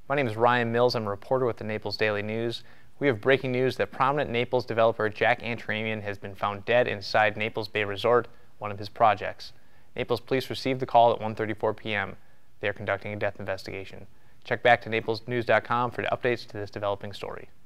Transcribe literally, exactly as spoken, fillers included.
My name is Ryan Mills. I'm a reporter with the Naples Daily News. We have breaking news that prominent Naples developer Jack Antaramian has been found dead inside Naples Bay Resort, one of his projects. Naples police received the call at one thirty-four p m They are conducting a death investigation. Check back to naples news dot com for updates to this developing story.